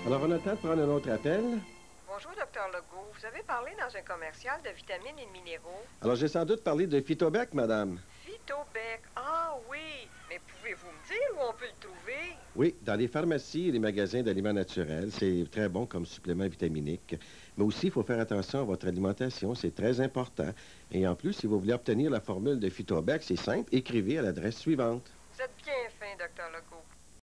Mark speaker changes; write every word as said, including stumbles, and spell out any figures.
Speaker 1: Alors, on a le temps de prendre un autre appel.
Speaker 2: Bonjour, docteur Legault. Vous avez parlé dans un commercial de vitamines et de minéraux.
Speaker 1: Alors, j'ai sans doute parlé de Phytobec, madame.
Speaker 2: Phytobec. Ah oui. Mais pouvez-vous me dire où on peut le trouver?
Speaker 1: Oui, dans les pharmacies et les magasins d'aliments naturels, c'est très bon comme supplément vitaminique. Mais aussi, il faut faire attention à votre alimentation, c'est très important. Et en plus, si vous voulez obtenir la formule de Phytobec, c'est simple, écrivez à l'adresse suivante.
Speaker 2: Vous êtes bien